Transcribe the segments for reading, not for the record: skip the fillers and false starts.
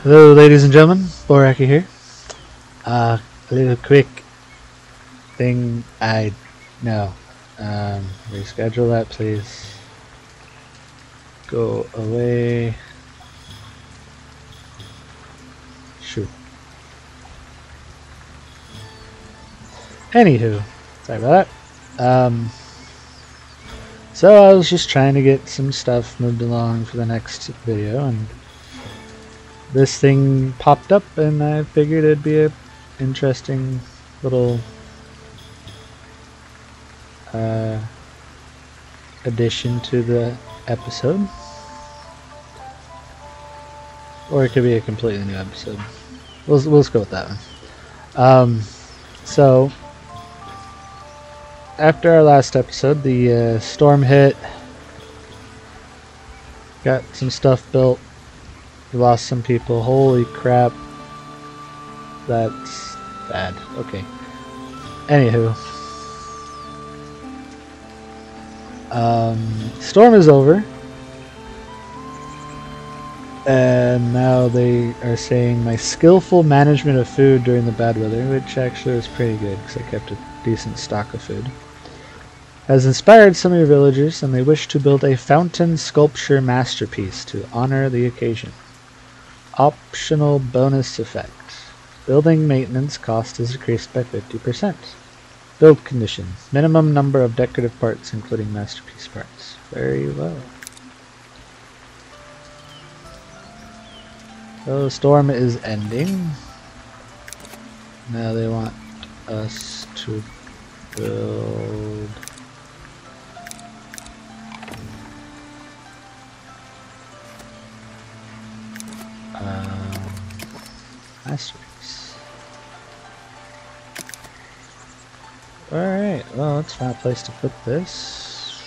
Hello, ladies and gentlemen. Boraki here. A little quick thing. Reschedule that, please. Go away. Shoot. Anywho, sorry about that. So I was just trying to get some stuff moved along for the next video, and this thing popped up, and I figured it'd be a interesting little addition to the episode, or it could be a completely new episode. We'll go with that one. So after our last episode, the storm hit, got some stuff built. We lost some people. Holy crap. That's bad. Okay. Anywho. Storm is over. And now they are saying my skillful management of food during the bad weather, which actually was pretty good because I kept a decent stock of food, has inspired some of your villagers, and they wish to build a fountain sculpture masterpiece to honor the occasion. Optional bonus effect. Building maintenance cost is decreased by 50%. Build conditions. Minimum number of decorative parts, including masterpiece parts. Very well. So the storm is ending. Now they want us to build masterpiece. Alright, well, let's find a place to put this.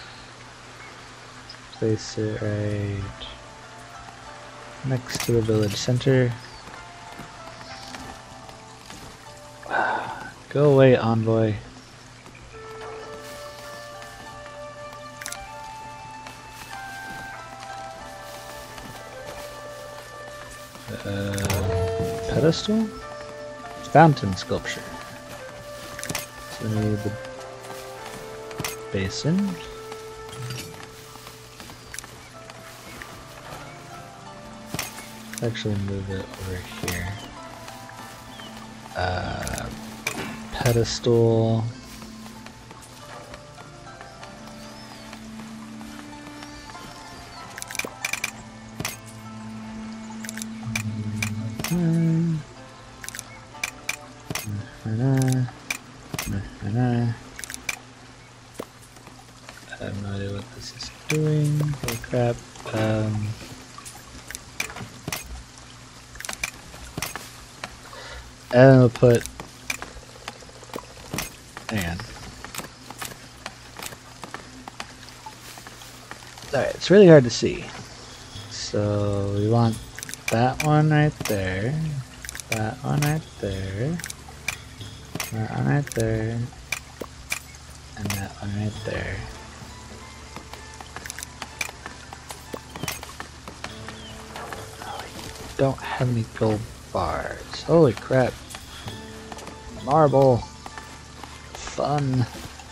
Place it right next to the village center. Go away, envoy. Pedestal? Fountain sculpture. So we need the basin. Actually move it over here. Pedestal. I have no idea what this is doing. Holy crap. And we'll put. Hang on. Alright, it's really hard to see. So we want that one right there. That one right there. That one right there. And that one right there. Oh, I don't have any gold bars. Holy crap. Marble. Fun.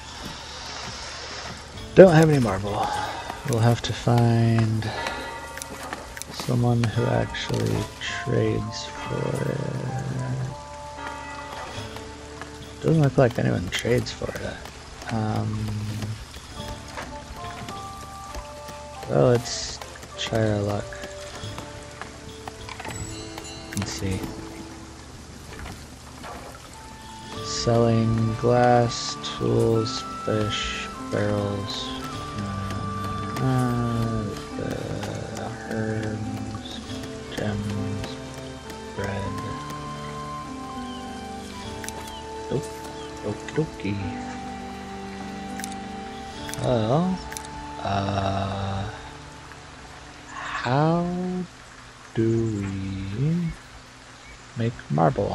Don't have any marble. We'll have to find someone who actually trades for it. Doesn't look like anyone trades for it. Well, let's try our luck. Let's see. Selling glass, tools, fish, barrels, herbs, gems, bread. Okie dokie. Well, how do we make marble?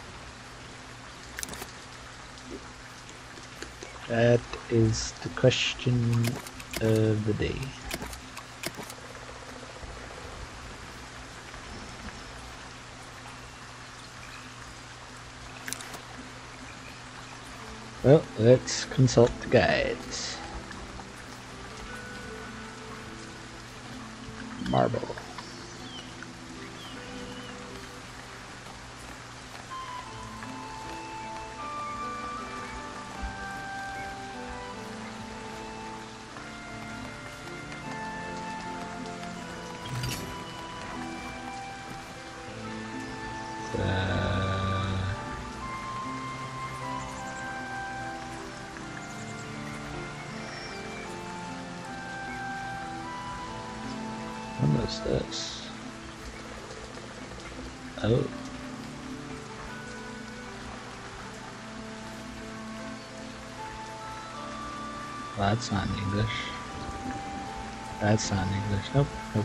That is the question of the day. Well, let's consult the guides. Marble. What was this? Oh. Well, that's not in English. That's not in English. Nope, nope.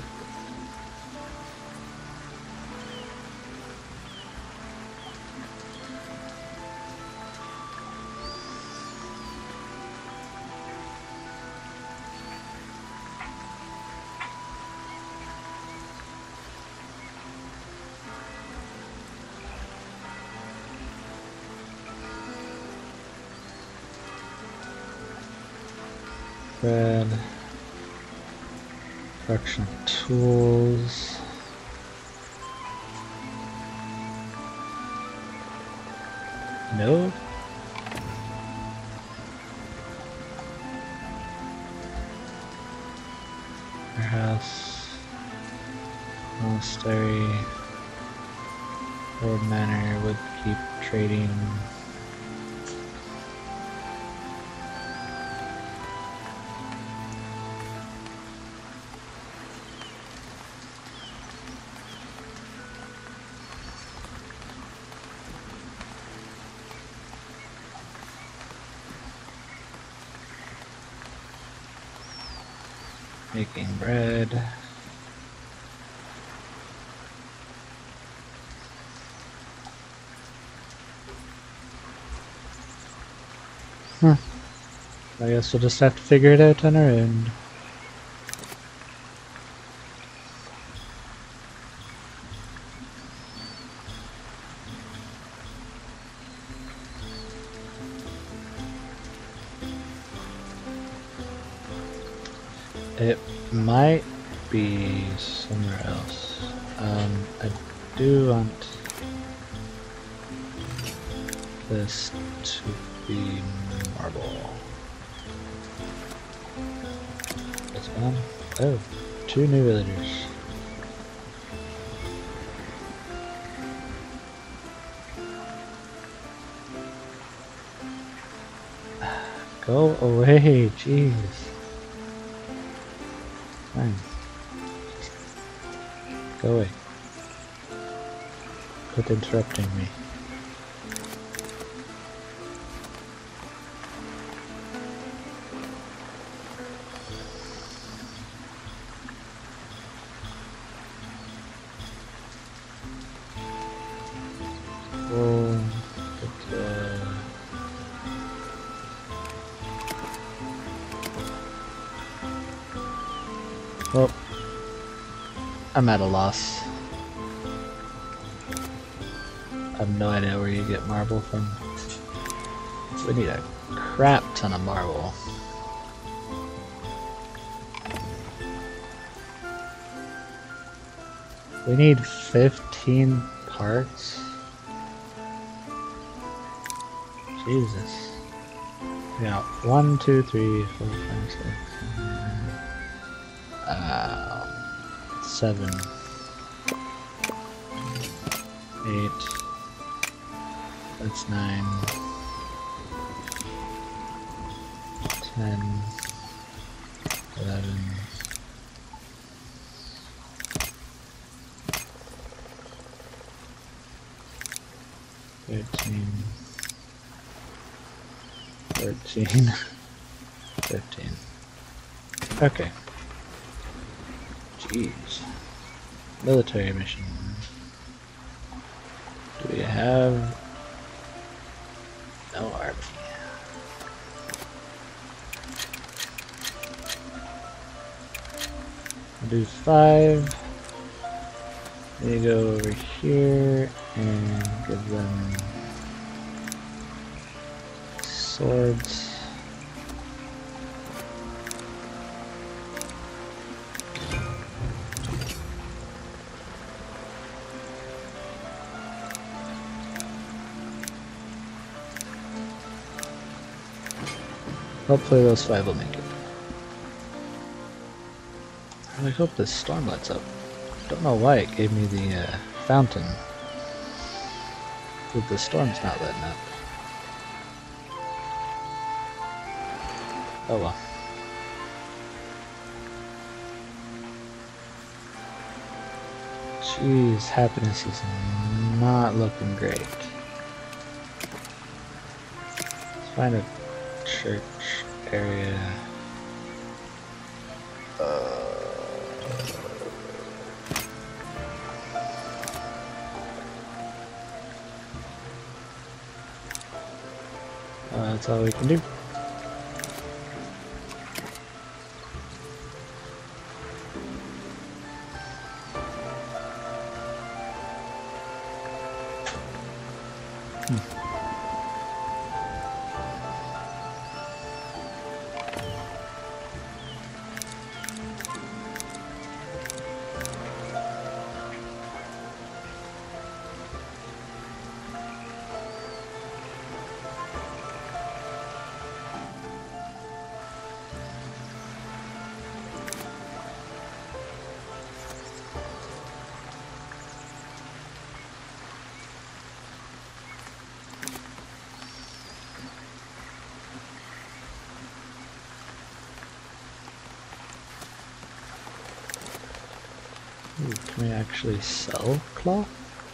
Bread. Production tools. No. Warehouse. Monastery. Old manor would keep trading. Making bread. I guess we'll just have to figure it out on our own. It might be somewhere else. I do want this to be marble. This one? Oh, 2 new villagers. Go away, jeez. Fine. Go away. Quit interrupting me. Well, I'm at a loss. I have no idea where you get marble from. We need a crap ton of marble. We need 15 parts. Jesus. We got 1, 2, 3, 4, 5, 6, 7, 8. That's 9. 10. 11. 13. 14. 15. Okay. Jeez. Military mission. Do we have no army? I'll do 5. They go over here and give them swords. Hopefully those 5 will make it. I hope this storm lets up. Don't know why it gave me the fountain, but the storm's not letting up. Oh well. Jeez, happiness is not looking great. Let's find a church area. That's all we can do. Ooh, can we actually sell cloth?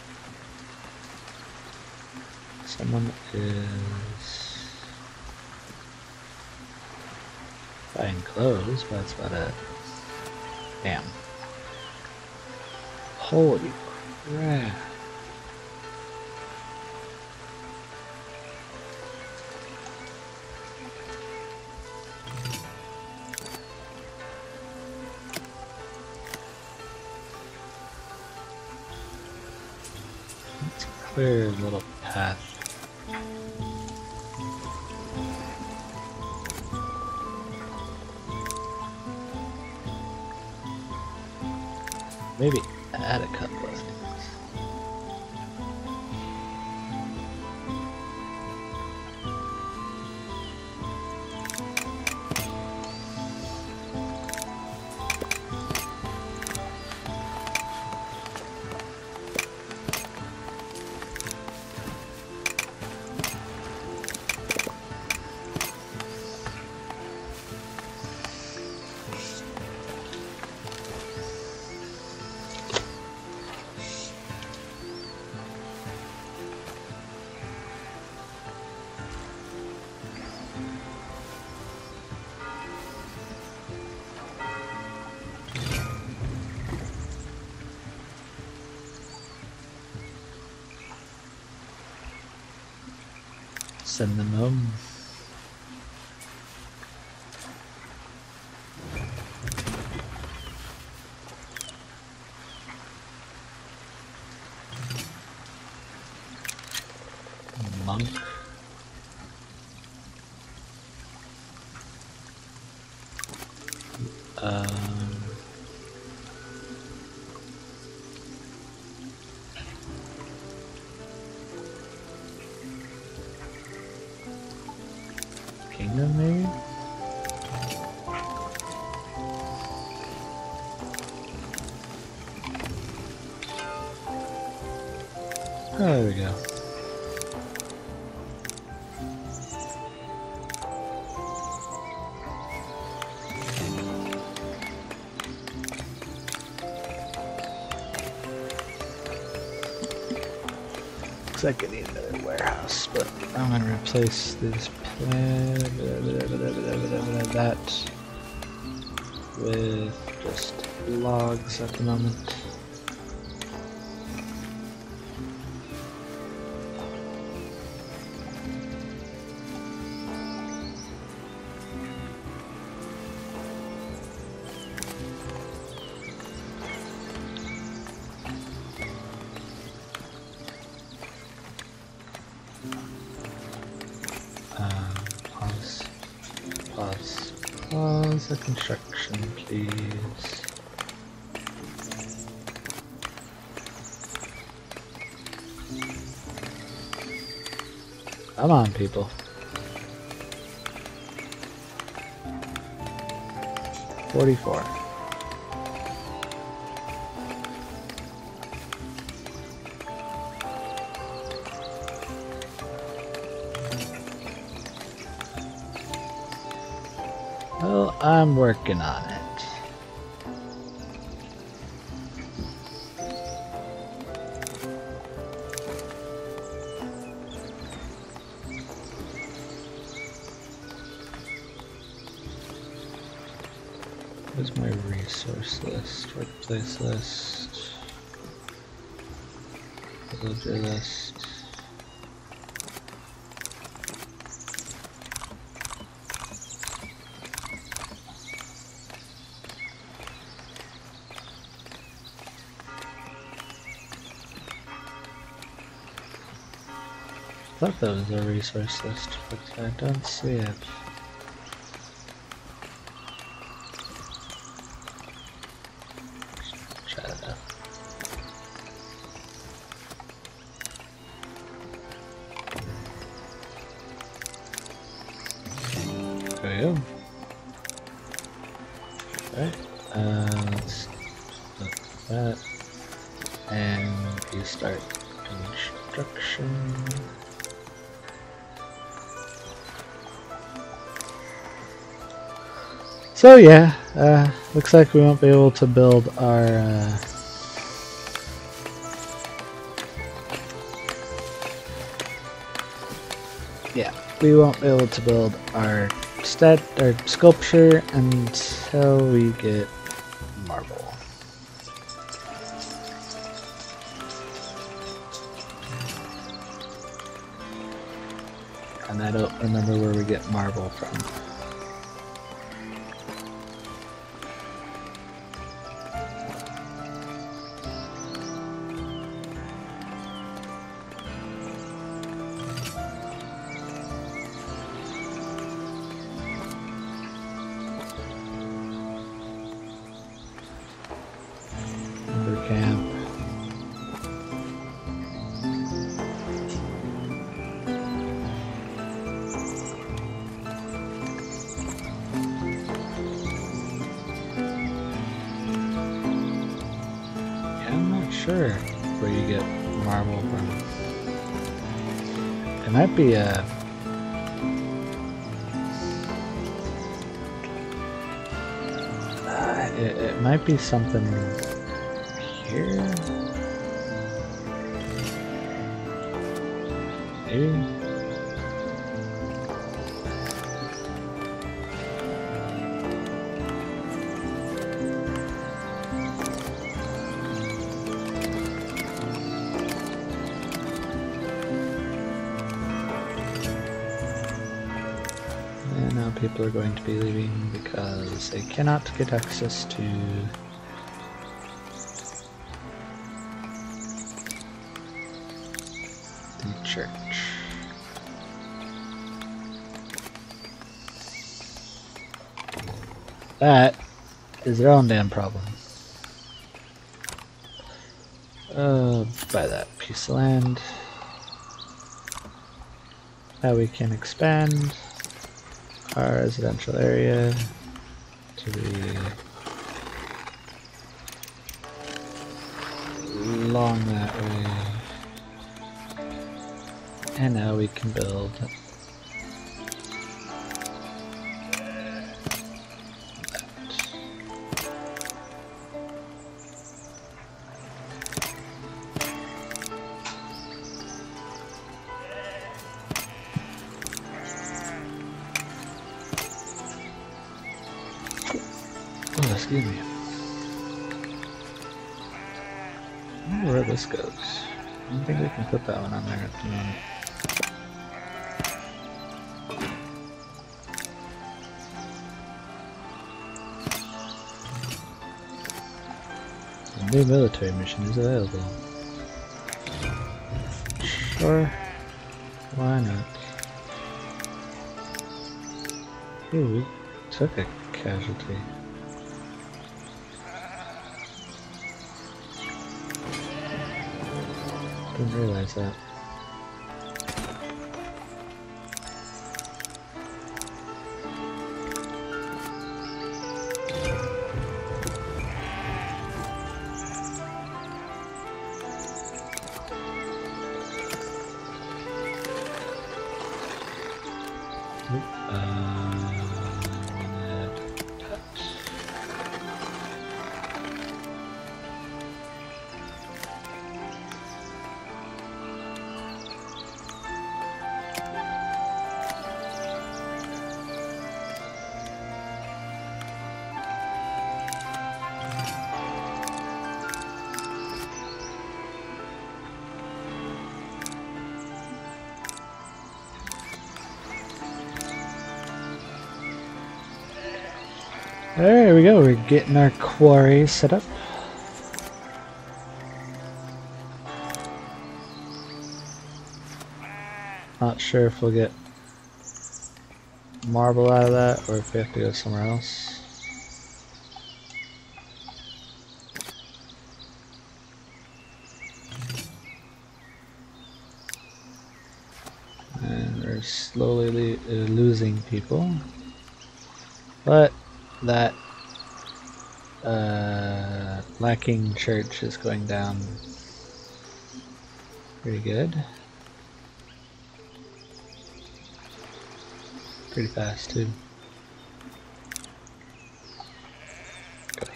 Someone is buying clothes, but that's about it. Damn. Holy crap. Clear little path. Maybe add a couple of things. Send them home. Monk. Kingdom, maybe? Oh, there we go. Looks like I need another warehouse, but I'm gonna replace this that with just logs at the moment. Where's the construction, please? Come on, people. 44. Well, I'm working on it. Where's my resource list? Workplace list. Villager list. I thought that was a resource list, but I don't see it. Try that out. There we go. Alright, let's look at that. And you start construction. So yeah, looks like we won't be able to build our we won't be able to build our sculpture until we get marble. And I don't remember where we get marble from. Camp. Yeah, I'm not sure where you get marble from. It might be a it might be something here? Maybe? And now people are going to be leaving because they cannot get access to church. That is their own damn problem. Buy that piece of land. Now we can expand our residential area to be along that way. And now we can build oh, excuse me. I wonder where this goes. I don't think we can put that one on there at the moment. A new military mission is available. Sure. Why not? Ooh, we took a casualty. Didn't realize that. There we go, we're getting our quarry set up. Not sure if we'll get marble out of that or if we have to go somewhere else. And we're slowly losing people. But that lacking church is going down pretty good. Pretty fast too. Go.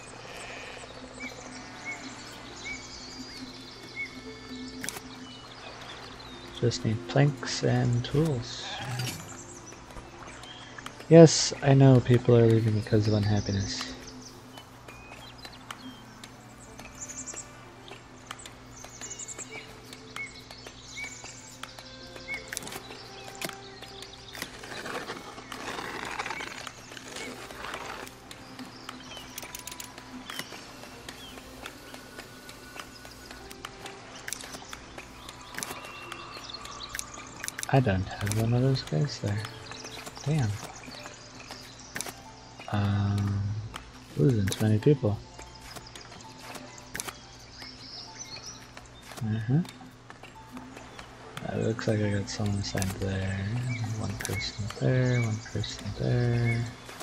Just need planks and tools. Yes, I know people are leaving because of unhappiness. I don't have one of those guys there. Damn. Losing too many people. It looks like I got someone assigned there. One person there, one person there.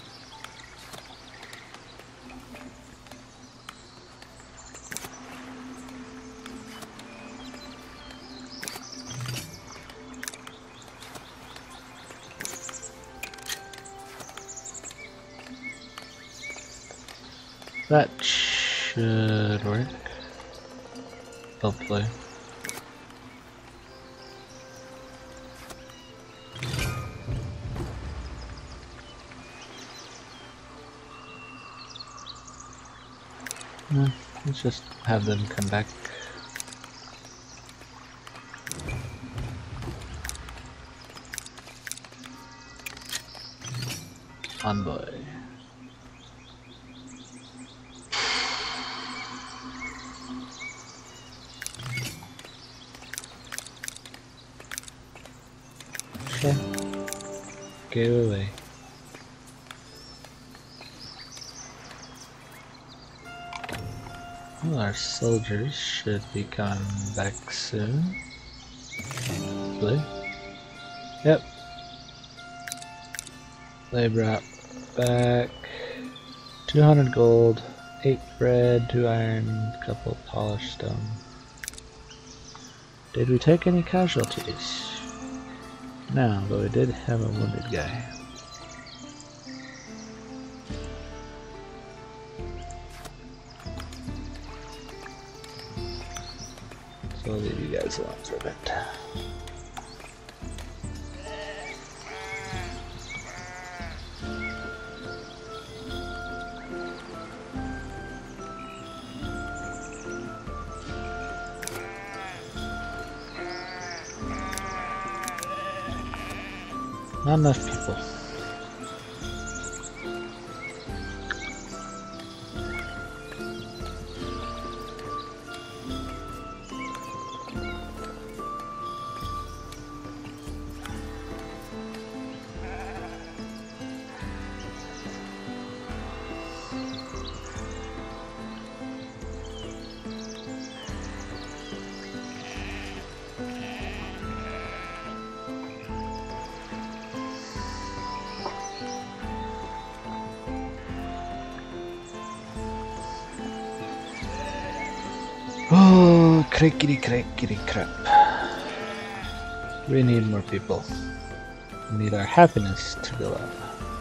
That should work. Hopefully. Let's just have them come back. Envoy. Okay. Go away. Well, our soldiers should be coming back soon. Hopefully. Yep. They brought back 200 gold, 8 bread, 2 iron, a couple polished stone. Did we take any casualties? No, but we did have a wounded guy. So I'll leave you guys alone for a bit. Not enough people. crickety crickety crap. We need more people. We need our happiness to go up.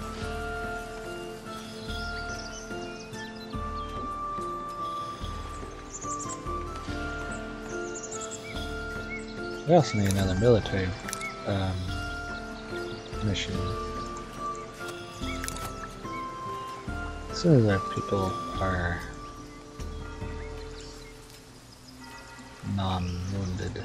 We also need another military mission. As soon as our people are non-wounded.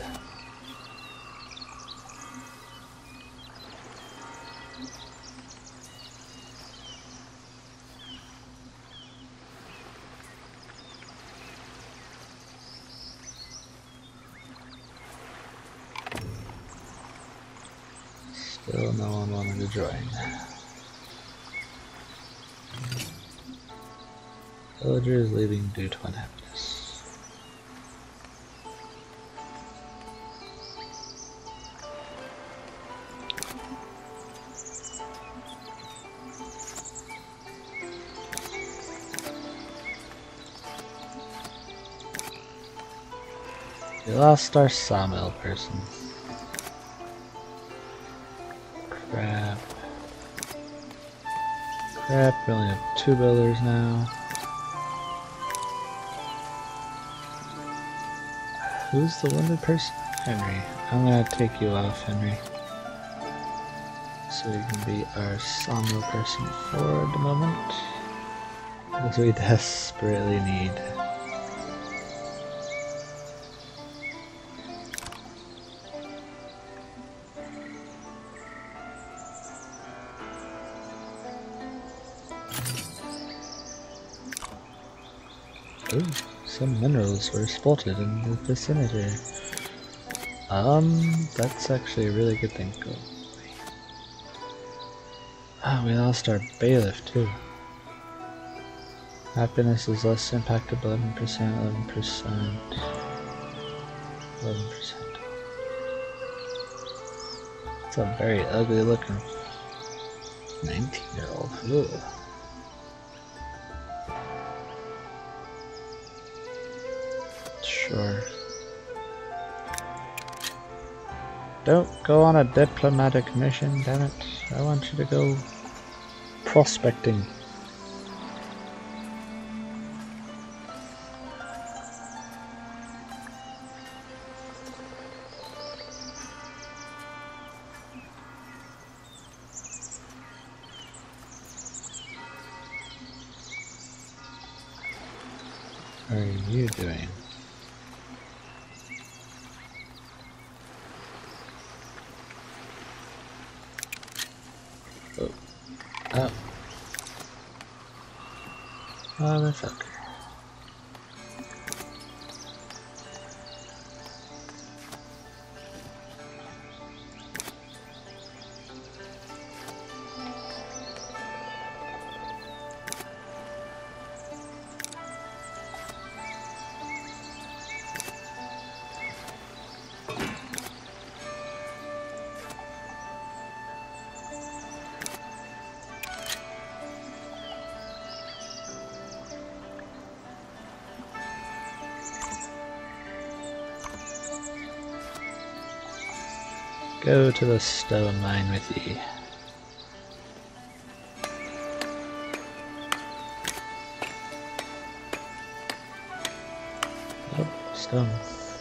Still no one wanted to join. Villagers leaving due to unhappiness. We lost our sawmill person. Crap. Crap, we only have 2 builders now. Who's the wounded person? Henry. I'm gonna take you off, Henry. So you can be our sawmill person for the moment. Because we desperately need. Ooh, some minerals were spotted in the vicinity. That's actually a really good thing. Go. Ah, we lost our bailiff too. Happiness is less impacted, 11%, 11%, 11%. It's a very ugly looking 19-year-old. Ugh. Sure. Don't go on a diplomatic mission, damn it. I want you to go prospecting. What are you doing? Oh. Oh, that's okay. Go to the stone mine with ye. Oh, stone.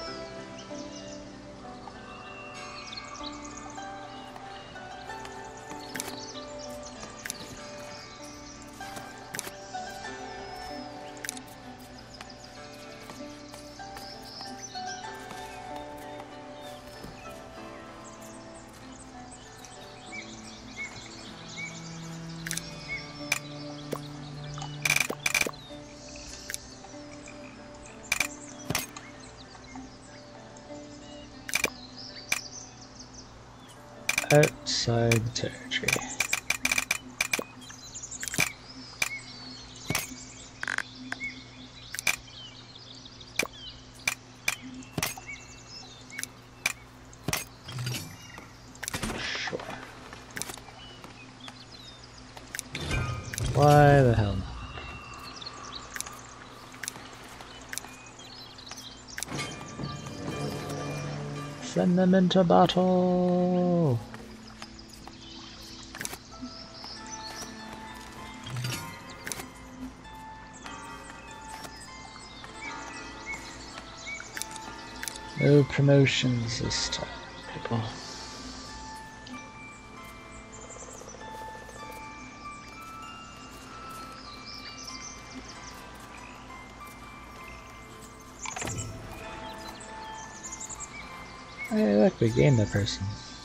Outside the territory. Sure. Why the hell not? Send them into battle! No promotions this time, people. Hey, look, we gained that person.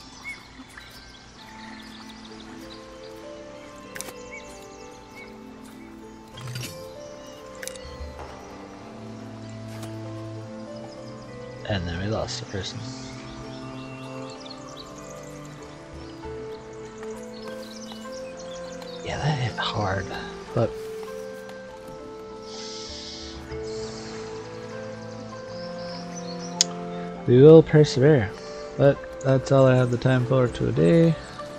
And then we lost a person. Yeah, that hit hard, but we will persevere. But that's all I have the time for today.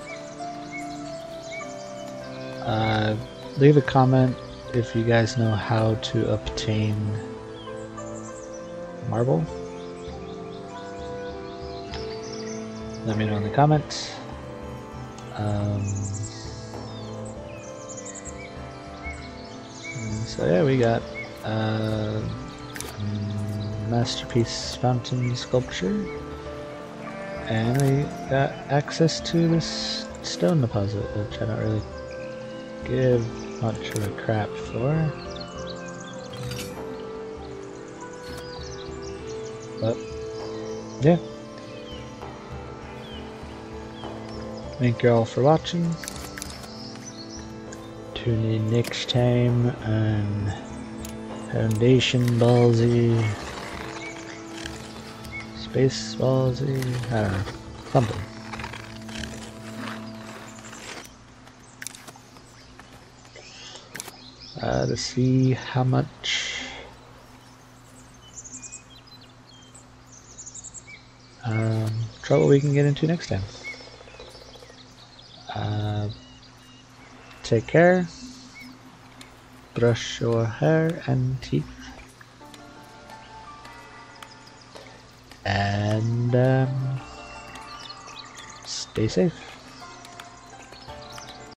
Leave a comment if you guys know how to obtain marble. Let me know in the comments. So yeah, we got masterpiece fountain sculpture, and we got access to this stone deposit, which I don't really give much of a crap for. But yeah. Thank you all for watching. Tune in next time on Foundation Ballsy, Space Ballsy, I don't know, something. To see how much trouble we can get into next time. Take care, brush your hair and teeth, and stay safe.